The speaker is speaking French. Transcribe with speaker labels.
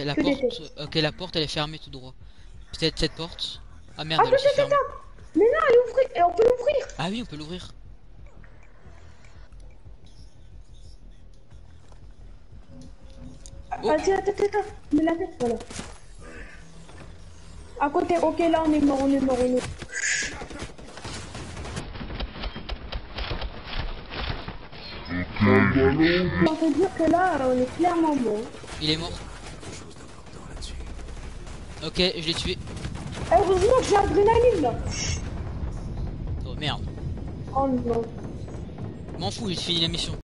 Speaker 1: la
Speaker 2: Que des
Speaker 1: porte. Ok, la porte elle est fermée tout droit. Peut-être cette porte. Ah merde,
Speaker 2: Ah
Speaker 1: elle est aussi
Speaker 2: peut-être
Speaker 1: fermée.
Speaker 2: attends. Mais non, elle est ouverte. Et on peut l'ouvrir.
Speaker 1: Ah oui, on peut l'ouvrir. Oh,
Speaker 2: Vas-y, attends. Mets la tête, voilà. À côté, ok, là on est mort, on est mort. Ça veut dire que là, on est clairement mort.
Speaker 1: il est mort. Ok, je l'ai tué.
Speaker 2: Heureusement que j'ai l'adrénaline là.
Speaker 1: Oh merde.
Speaker 2: Oh non.
Speaker 1: M'en fous, j'ai fini la mission.